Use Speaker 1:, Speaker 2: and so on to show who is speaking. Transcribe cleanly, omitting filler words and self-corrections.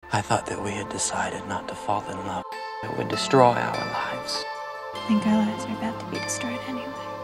Speaker 1: I thought that we had decided not to fall in love. It would destroy our lives.
Speaker 2: I think our lives are about to be destroyed anyway.